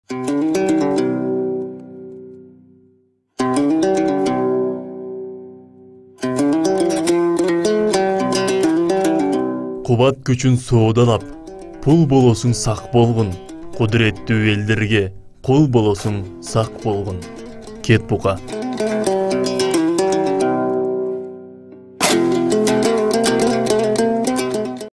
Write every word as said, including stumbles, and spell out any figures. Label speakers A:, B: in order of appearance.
A: Кубат күчүн соодалап, пул болосуң сак болгун, кудуреттүү элдерге кул болосуң сак болгун. Кет бука.